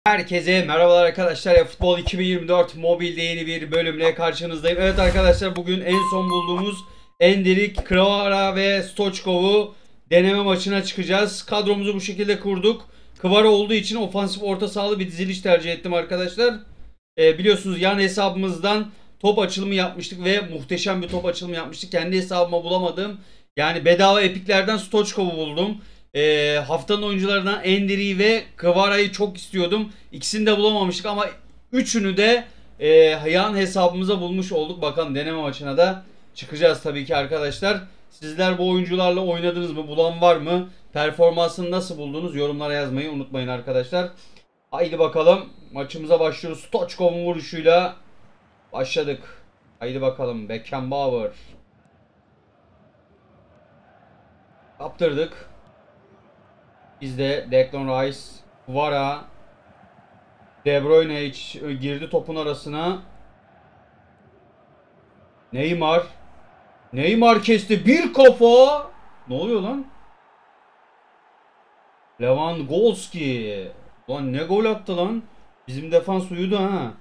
Herkese merhabalar arkadaşlar. Futbol 2024 mobilde yeni bir bölümle karşınızdayım. Evet arkadaşlar, bugün en son bulduğumuz Endrick, Kvara ve Stoichkov'u deneme maçına çıkacağız. Kadromuzu bu şekilde kurduk. Kvara olduğu için ofansif orta sahalı bir diziliş tercih ettim arkadaşlar. Biliyorsunuz yan hesabımızdan top açılımı yapmıştık ve muhteşem bir top açılımı yapmıştık. Kendi hesabıma bulamadım. Yani bedava epiklerden Stoichkov'u buldum. Haftanın oyuncularından Endrick'i ve Kvara'yı çok istiyordum. İkisini de bulamamıştık ama üçünü de yan hesabımıza bulmuş olduk. Bakalım deneme maçına da çıkacağız tabii ki arkadaşlar. Sizler bu oyuncularla oynadınız mı? Bulan var mı? Performansını nasıl buldunuz? Yorumlara yazmayı unutmayın arkadaşlar. Haydi bakalım maçımıza başlıyoruz. Stoichkov'un vuruşuyla başladık. Haydi bakalım, Beckenbauer. Kaptırdık. Bizde Declan Rice, Kvara, De Bruyne girdi topun arasına. Neymar. Neymar kesti bir kafa. Ne oluyor lan? Lewandowski. Lan ne gol attı lan. Bizim defans uyudu ha.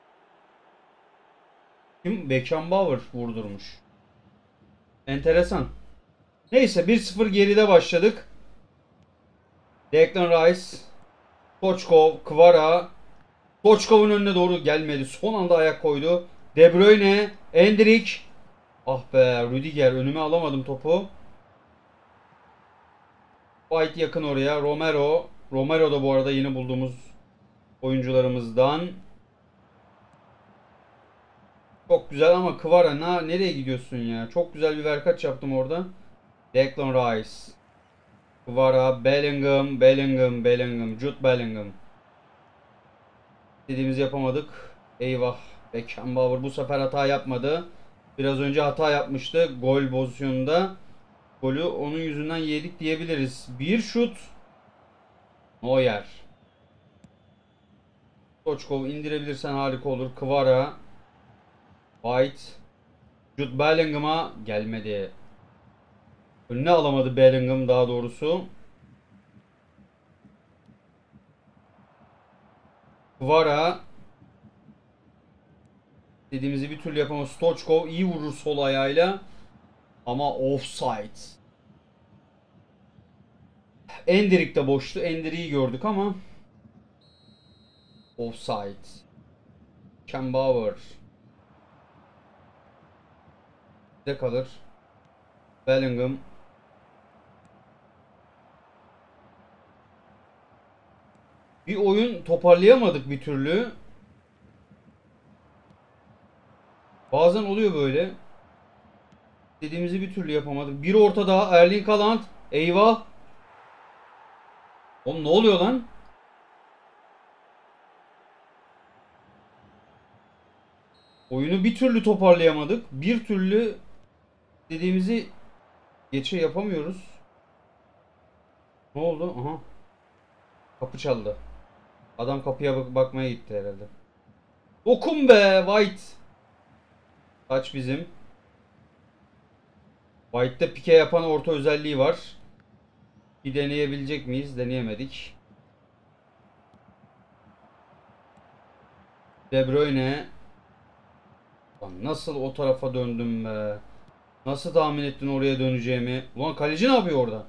Kim? Beckenbauer vurdurmuş. Enteresan. Neyse, 1-0 geride başladık. Declan Rice, Stoichkov, Kvara. Stoichkov'un önüne doğru gelmedi. Son anda ayak koydu. De Bruyne, Endrick. Ah be, Rüdiger, önüme alamadım topu. White yakın oraya. Romero. Romero da bu arada yeni bulduğumuz oyuncularımızdan. Çok güzel ama Kvara nereye gidiyorsun ya? Çok güzel bir verkaç yaptım orada. Declan Rice. Kvara, Bellingham, Jude Bellingham. Dediğimizi yapamadık. Eyvah. Beckenbauer bu sefer hata yapmadı. Biraz önce hata yapmıştı gol pozisyonunda. Golü onun yüzünden yedik diyebiliriz. Bir şut. Neuer. Stoichkov indirebilirsen harika olur. Kvara. White. Jude Bellingham'a gelmedi. Önüne alamadı Bellingham daha doğrusu. Kvara. Dediğimizi bir türlü yapamaz. Stoichkov iyi vurur sol ayağıyla. Ama offside. Endrick de boştu. Endrick'i gördük ama offside. Beckenbauer. De kalır. Bellingham. Bir oyun toparlayamadık bir türlü. Bazen oluyor böyle. Dediğimizi bir türlü yapamadık. Bir orta daha. Erling Haaland. Eyvah. Oğlum ne oluyor lan? Oyunu bir türlü toparlayamadık. Bir türlü dediğimizi geçe yapamıyoruz. Ne oldu? Aha. Kapı çaldı. Adam kapıya bakmaya gitti herhalde. Dokun be White. Kaç bizim. White'de pike yapan orta özelliği var. Bir deneyebilecek miyiz? Deneyemedik. De Bruyne. Lan nasıl o tarafa döndüm be? Nasıl tahmin ettin oraya döneceğimi? Ulan kaleci ne yapıyor orada?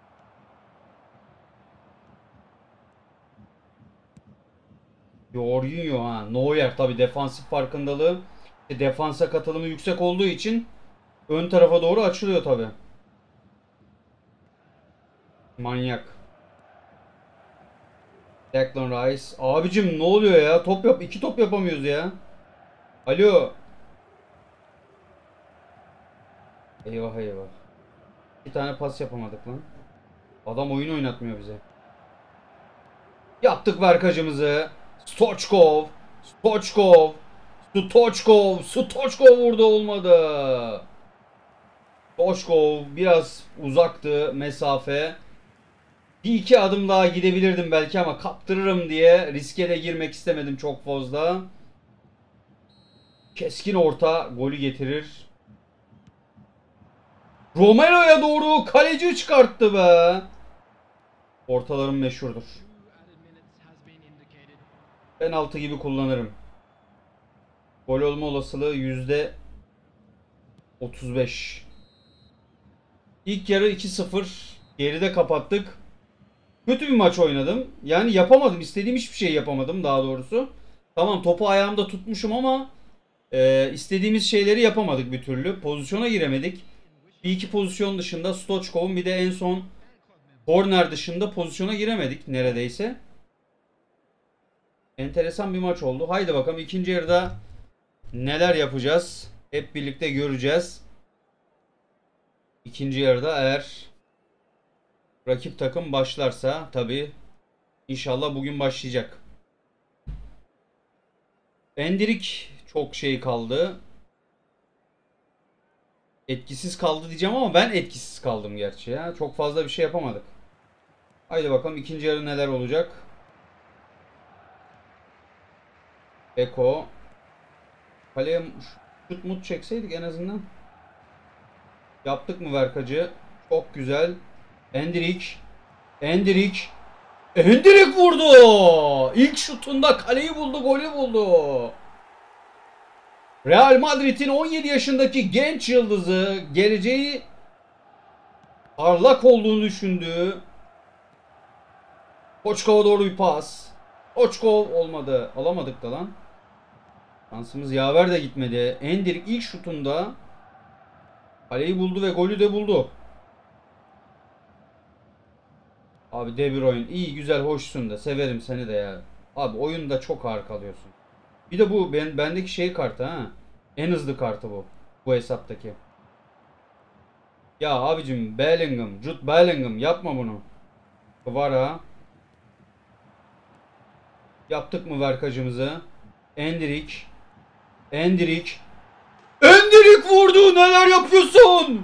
Jorginho ha. Neuer tabi defansif farkındalığı. Defansa katılımı yüksek olduğu için ön tarafa doğru açılıyor tabi. Manyak. Declan Rice. Abicim ne oluyor ya? Top yap. İki top yapamıyoruz ya. Alo. Eyvah eyvah. Bir tane pas yapamadık lan. Adam oyun oynatmıyor bize. Yaptık verkacımızı. Stoichkov. Stoichkov vurdu, olmadı. Stoichkov biraz uzaktı mesafe. Bir iki adım daha gidebilirdim belki ama kaptırırım diye riske de girmek istemedim çok fazla. Keskin orta golü getirir. Romero'ya doğru kaleci çıkarttı be. Ortalarım meşhurdur. Penaltı gibi kullanırım. Gol olma olasılığı %35. İlk yarı 2-0 geride kapattık. Kötü bir maç oynadım. Yani yapamadım. İstediğim hiçbir şey yapamadım daha doğrusu. Tamam, topu ayağımda tutmuşum ama istediğimiz şeyleri yapamadık bir türlü. Pozisyona giremedik. Bir iki pozisyon dışında Stoçkov'un bir de en son korner dışında pozisyona giremedik neredeyse. Enteresan bir maç oldu. Haydi bakalım ikinci yarıda neler yapacağız? Hep birlikte göreceğiz. İkinci yarıda eğer rakip takım başlarsa tabii inşallah bugün başlayacak. Endirik çok şey kaldı. Etkisiz kaldı diyeceğim ama ben etkisiz kaldım gerçi ya. Çok fazla bir şey yapamadık. Haydi bakalım ikinci yarı neler olacak. Eko. Kaleye şut mut çekseydik en azından. Yaptık mı Verkacı? Çok güzel. Endirik. Endirik. Endirik vurdu. İlk şutunda kaleyi buldu, golü buldu. Real Madrid'in 17 yaşındaki genç yıldızı geleceği parlak olduğunu düşündü. Koçkov'a doğru bir pas. Koçkov olmadı. Alamadık da lan. Şansımız yaver de gitmedi. Endirik ilk şutunda kaleyi buldu ve golü de buldu. Abi De Bruyne iyi, güzel, hoşsun da severim seni de ya. Abi oyunda çok ağır kalıyorsun. Bir de bu bendeki şey kartı ha. En hızlı kartı bu. Bu hesaptaki. Ya abicim Bellingham, Jude Bellingham yapma bunu. Kvara. Yaptık mı verkacımızı? Endirik. Endirik. Endirik vurdu. Neler yapıyorsun?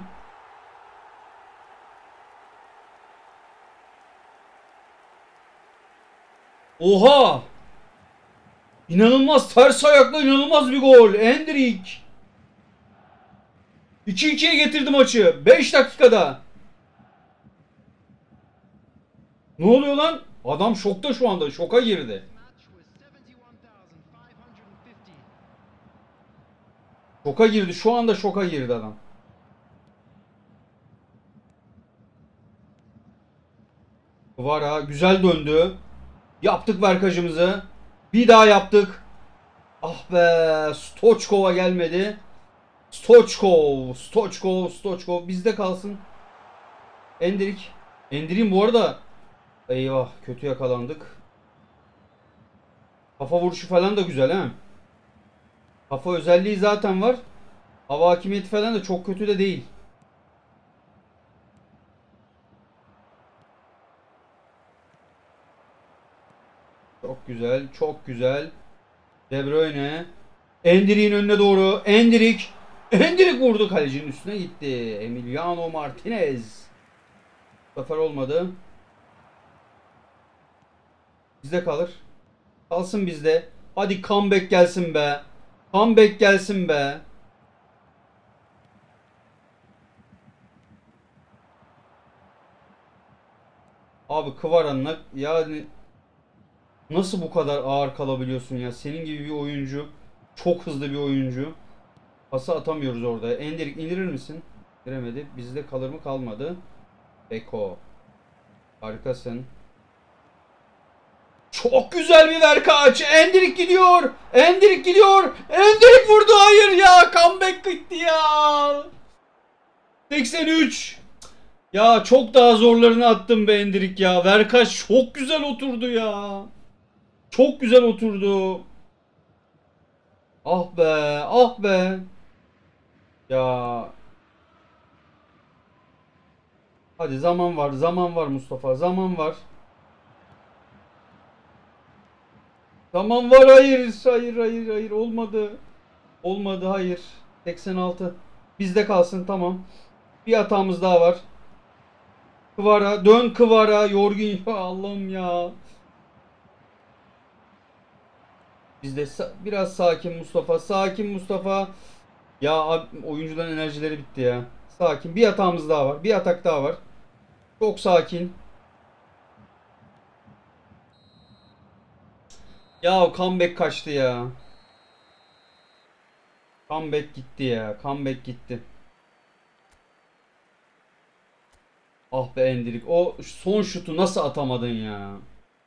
Oha! İnanılmaz ters ayakla inanılmaz bir gol. Endirik. 2-2'ye getirdi maçı. 5 dakikada. Ne oluyor lan? Adam şokta şu anda. Şoka girdi. Şoka girdi. Şu anda şoka girdi adam. Vara güzel döndü. Yaptık verkajımızı. Bir daha yaptık. Ah be. Stoçkov'a gelmedi. Stoçkov. Stoçkov. Stoçkov. Bizde kalsın. Endirik. Endirik'in bu arada. Eyvah. Kötü yakalandık. Kafa vuruşu falan da güzel ha. Kafa özelliği zaten var. Hava hakimiyeti falan da çok kötü de değil. Çok güzel. Çok güzel. De Bruyne. Endirik'in önüne doğru. Endirik. Endirik vurdu, kalecinin üstüne gitti. Emiliano Martinez. Bu sefer olmadı. Bizde kalır. Kalsın bizde. Hadi comeback gelsin be. Comeback gelsin be. Abi Kıvaran'la yani nasıl bu kadar ağır kalabiliyorsun ya? Senin gibi bir oyuncu. Çok hızlı bir oyuncu. Pası atamıyoruz orada. Endirik indirir misin? Giremedi. Bizde kalır mı? Kalmadı. Eko. Harikasın. Çok güzel bir verkaç. Endirik gidiyor. Endirik gidiyor. Endirik vurdu. Hayır ya. Comeback gitti ya. 83. Ya çok daha zorlarını attım be Endirik ya. Verkaç çok güzel oturdu ya. Çok güzel oturdu. Ah be. Ah be. Ya. Hadi zaman var. Zaman var Mustafa. Zaman var. Zaman var. Hayır. Hayır. Hayır. Hayır. Olmadı. Olmadı. Hayır. 86. Bizde kalsın. Tamam. Bir hatamız daha var. Kıvara. Dön Kıvara. Yorgun. Ya Allah'ım ya. Bizde biraz sakin Mustafa. Sakin Mustafa. Ya abi, oyuncuların enerjileri bitti ya. Sakin. Bir hatamız daha var. Bir atak daha var. Çok sakin. Ya comeback kaçtı ya. Comeback gitti ya. Comeback gitti. Ah be Endirik. O son şutu nasıl atamadın ya?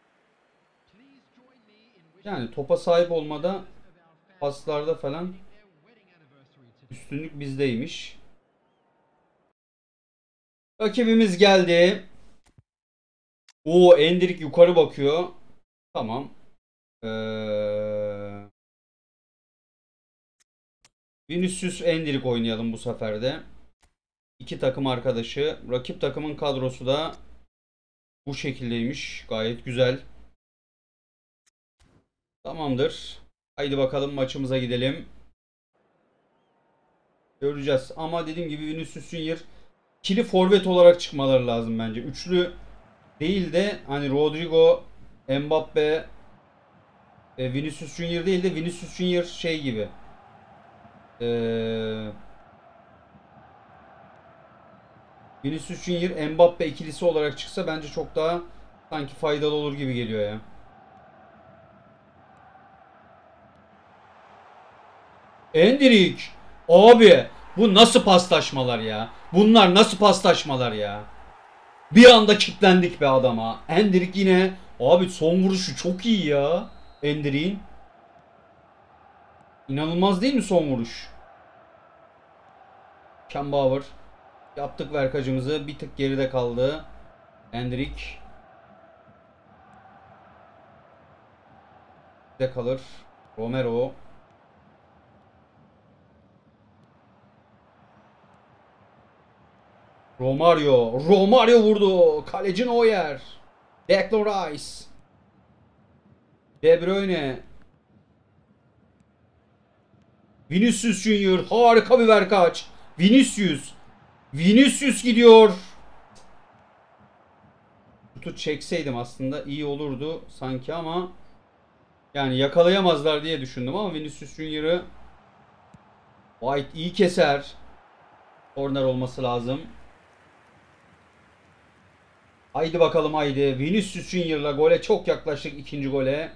Yani topa sahip olmada, paslarda falan üstünlük bizdeymiş. Rakibimiz geldi. Oo, Endirik yukarı bakıyor. Tamam. Vinicius Endirik oynayalım bu sefer de. İki takım arkadaşı. Rakip takımın kadrosu da bu şekildeymiş. Gayet güzel. Tamamdır. Haydi bakalım maçımıza gidelim. Göreceğiz. Ama dediğim gibi Vinicius Junior ikili forvet olarak çıkmaları lazım bence. Üçlü değil de hani Rodrigo, Mbappe, Vinicius Junior değil de Vinicius Junior şey gibi. Ee, Vinicius Junior Mbappe ikilisi olarak çıksa bence çok daha sanki faydalı olur gibi geliyor ya. Endirik. Abi bu nasıl paslaşmalar ya? Bunlar nasıl paslaşmalar ya? Bir anda kilitlendik be adama. Endirik yine. Abi son vuruşu çok iyi ya. Endirik'in. İnanılmaz değil mi son vuruş? Kembauer. Yaptık verkacımızı. Bir tık geride kaldı. Endirik. De kalır. Romero. Romario. Romario vurdu. Kaleci Neuer. Declan Rice. De Bruyne. Vinicius Junior. Harika bir verkaç. Vinicius. Vinicius gidiyor. Şutu çekseydim aslında iyi olurdu sanki ama yani yakalayamazlar diye düşündüm ama Vinicius Junior'ı White iyi keser. Corner olması lazım. Haydi bakalım haydi. Vinicius Junior'la gole çok yaklaştık, ikinci gole.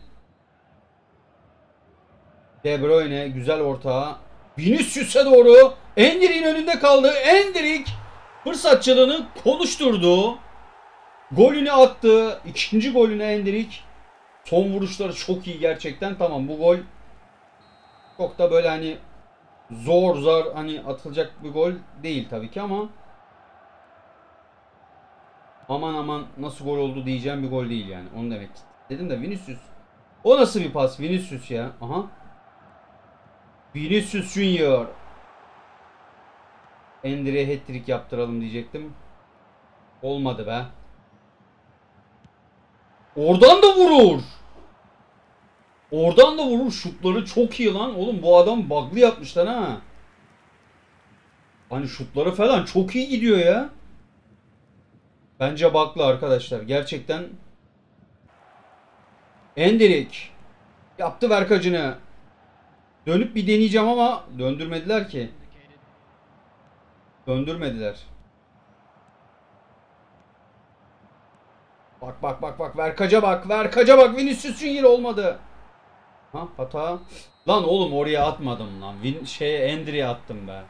De Bruyne güzel orta. Vinicius'a doğru. Endirik'in önünde kaldı. Endirik fırsatçılığını konuşturdu. Golünü attı. İkinci golünü Endirik. Son vuruşları çok iyi gerçekten. Tamam, bu gol çok da böyle hani zor zor hani atılacak bir gol değil tabii ki ama aman aman nasıl gol oldu diyeceğim bir gol değil yani. Onu demek dedim de Vinicius. O nasıl bir pas Vinicius ya? Aha. Vinicius Junior. Endri'ye hat-trick yaptıralım diyecektim. Olmadı be. Oradan da vurur. Oradan da vurur. Şutları çok iyi lan. Oğlum bu adam bug'lı yapmışlar ha. Hani şutları falan çok iyi gidiyor ya. Bence bug'lı arkadaşlar. Gerçekten Endrick yaptı verkacını. Dönüp bir deneyeceğim ama döndürmediler ki. Döndürmediler. Bak bak bak bak, verkaca bak, verkaca bak, Vinicius Junior olmadı. Ha, hata. Lan oğlum oraya atmadım lan. Endri'ye attım be.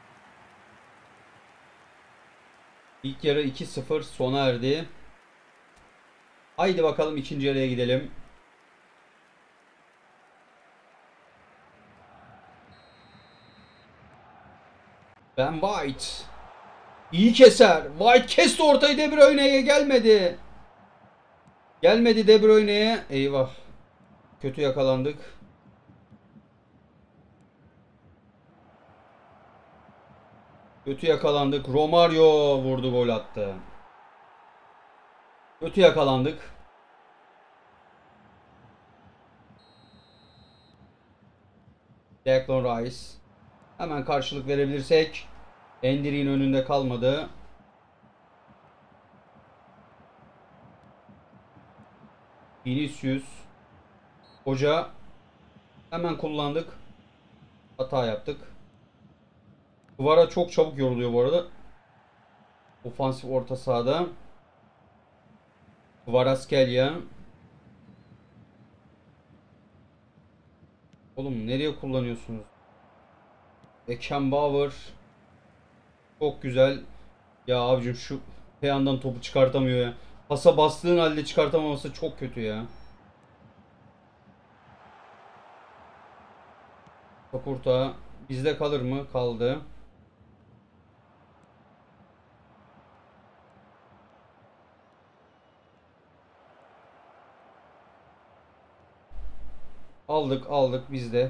İlk yarı 2-0 sona erdi. Haydi bakalım ikinci yarıya gidelim. Ben White. İyi keser. White kesti ortayı, De Bruyne'ye gelmedi. Gelmedi De Bruyne'ye. Eyvah. Kötü yakalandık. Kötü yakalandık. Romario vurdu, gol attı. Kötü yakalandık. Declan Rice. Hemen karşılık verebilirsek. Endrick'in önünde kalmadı. Vinicius. Hoca. Hemen kullandık. Hata yaptık. Kvara çok çabuk yoruluyor bu arada. Ofansif orta sahada. Kvaratskhelia. Oğlum nereye kullanıyorsunuz? Beckenbauer. Çok güzel. Ya abicim şu yandan topu çıkartamıyor ya. Pasa bastığın halde çıkartamaması çok kötü ya. Kaporta bizde kalır mı? Kaldı. Aldık bizde.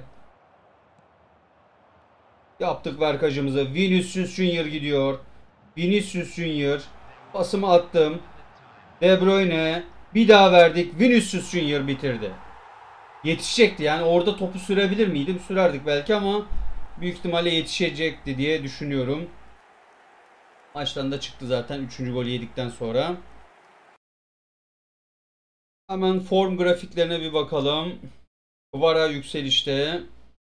Yaptık verkajımızı. Vinicius Junior gidiyor. Vinicius Junior. Pasımı attım. De Bruyne. Bir daha verdik. Vinicius Junior bitirdi. Yetişecekti yani orada topu sürebilir miydim? Sürerdik belki ama büyük ihtimalle yetişecekti diye düşünüyorum. Maçtan da çıktı zaten 3. golü yedikten sonra. Hemen form grafiklerine bir bakalım. Kvara yükselişte.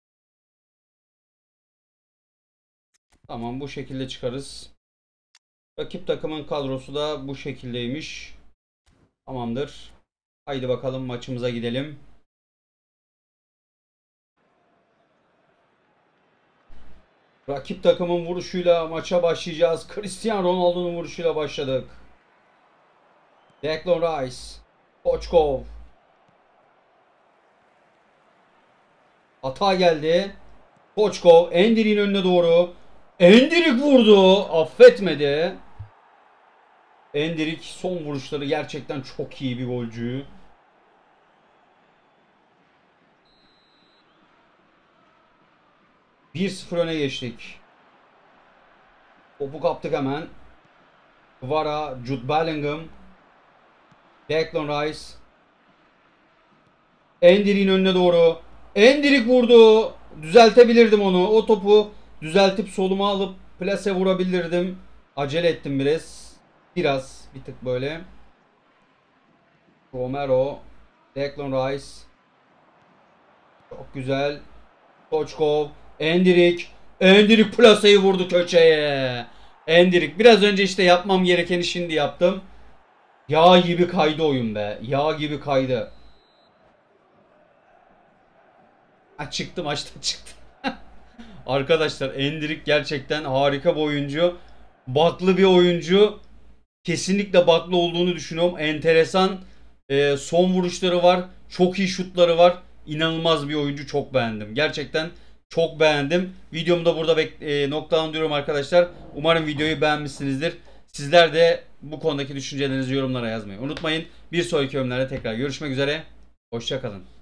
Tamam bu şekilde çıkarız. Rakip takımın kadrosu da bu şekildeymiş. Tamamdır. Haydi bakalım maçımıza gidelim. Rakip takımın vuruşuyla maça başlayacağız. Cristiano Ronaldo'nun vuruşuyla başladık. Declan Rice. Koçkov. Hata geldi. Koçkov. Endirik'in önüne doğru. Endirik vurdu. Affetmedi. Endirik son vuruşları gerçekten çok iyi bir golcü. Bir 0 öne geçtik. Topu kaptık hemen. Kvara, Jude Bellingham. Declan Rice. Endirik'in önüne doğru. Endirik vurdu. Düzeltebilirdim onu. O topu düzeltip soluma alıp plase vurabilirdim. Acele ettim biraz. Bir tık böyle. Romero. Declan Rice. Çok güzel. Koçkov. Endirik. Endirik plaseyi vurdu köşeye. Endirik. Biraz önce işte yapmam gerekeni şimdi yaptım. Yağ gibi kaydı oyun be. Yağ gibi kaydı. Ha, çıktı maçtan çıktı. Arkadaşlar Endirik gerçekten harika bir oyuncu. Baklı bir oyuncu. Kesinlikle baklı olduğunu düşünüyorum. Enteresan son vuruşları var. Çok iyi şutları var. İnanılmaz bir oyuncu. Çok beğendim. Gerçekten çok beğendim. Videomu da burada noktalandırıyorum arkadaşlar. Umarım videoyu beğenmişsinizdir. Sizler de bu konudaki düşüncelerinizi yorumlara yazmayı unutmayın. Bir sonraki bölümlerde tekrar görüşmek üzere. Hoşça kalın.